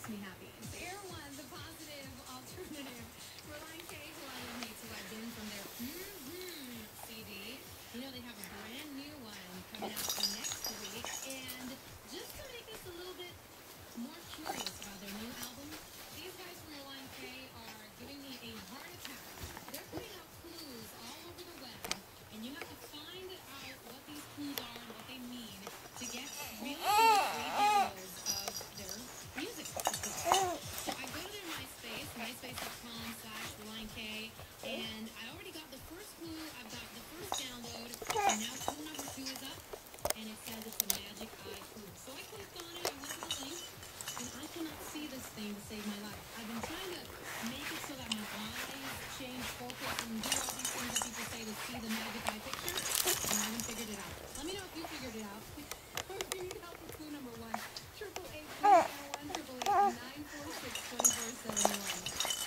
makes me happy. It's Air One, the positive alternative. Reliant K, who I am, hates who I've been from their CD. You know, they have a brand new one coming out next week. And just to make us a little bit more curious about their new album, these guys from Reliant K are giving me a heart attack. They're putting out clues all over the web, and you have to find out what these clues are and what they mean to get really great downloads of their music. So I go to their MySpace, myspace.com/ReliantK, and I already got the first clue. I've got the first download, and now clue number 2 is up, and it says it's a magic eye clue. So I clicked on it, I went to the link, and I cannot see this thing to save my life. I've been trying to make it so that my eyes change focus and do all these things that people say to see the magic eye picture, and I haven't figured it out. Let me know if you figured it out. Or if you need help with clue number 1. 888-1-888-946-2471.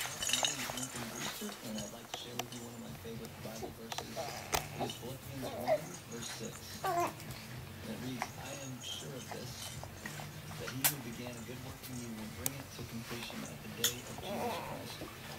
And I'd like to share with you one of my favorite Bible verses. It is Philippians 1, verse 6. And it reads, I am sure of this, that he who began a good work in you will bring it to completion at the day of Jesus Christ.